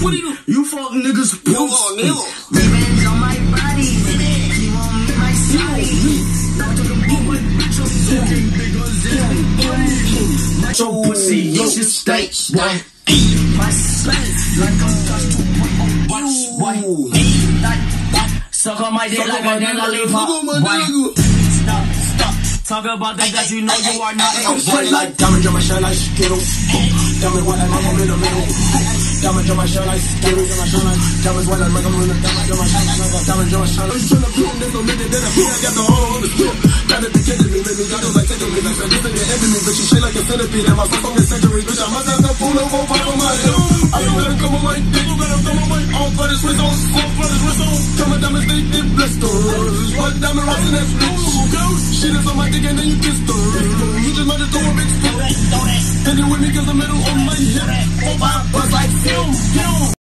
You fuck niggas post. Revenge on my body. You want me my side. Not to the boy, bitch, you're fucking bigger than your pussy, you should stay. My space, like I'm touched to watch. That suck on my dick like a lollipop. Stop. Talk about things that you know you are not. I'm straight like diamond on my shirt like Skittles. Diamond white like I'm in the middle. Diamond on my shirt like Skittles. Diamonds white like I'm in the diamond on my shirt. Diamond on my shirt. I'm trying to put in this no minute that I feel I got the whole on the strip. Got it together, me, baby. Got it like take a bit. Like this is your enemy, but you shake like a centipede. And my fuck on the century, bitch. I must have the fool over pop on my head. I don't gotta come on my dick. You gotta come on my all brothers wrist on. All brothers wrist on. Diamond diamonds, they did blisters. White diamond rocks in that bitch. Shit is on my dick and then you kissed her. You just might have throw a big spit. And you with me cause the middle on my hip. Oh, my buzz like film.